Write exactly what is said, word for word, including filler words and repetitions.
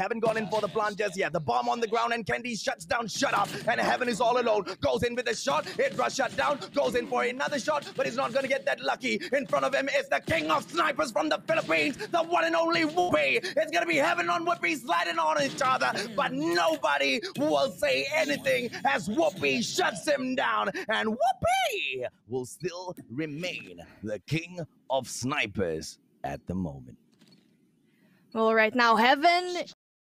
Haven't gone in for the plant just yet. The bomb on the ground and Candy shuts down, shut up. And Heaven is all alone. Goes in with a shot. Hydra shut down. Goes in for another shot, but he's not going to get that lucky. In front of him is the king of snipers from the Philippines, the one and only Woopiiee. It's going to be Heaven on Woopiiee sliding on each other, but nobody will say anything as Woopiiee shuts him down. And Woopiiee will still remain the king of snipers at the moment. Well, right now, Heaven